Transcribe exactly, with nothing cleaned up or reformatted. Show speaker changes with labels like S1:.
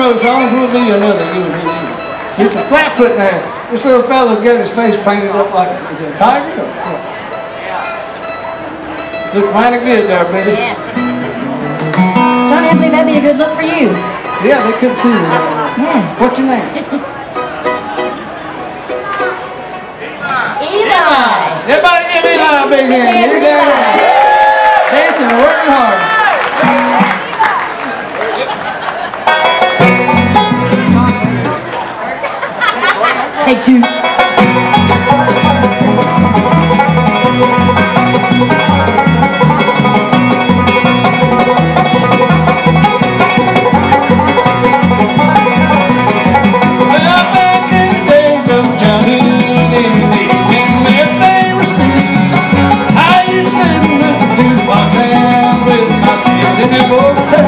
S1: Monroe songs will be another good hit. It's a flatfoot there. This little fella's got his face painted up like it's a tiger. Looks mighty good there, Betty.
S2: Yeah. Johnny, I believe that'd be a good look for you.
S1: Yeah, they could see me.
S2: Yeah.
S1: What's your name?
S2: Eli.
S1: Everybody give Eli a big hand. He's there. Dancing and working hard.
S2: Take two.
S1: With my kids in the boat.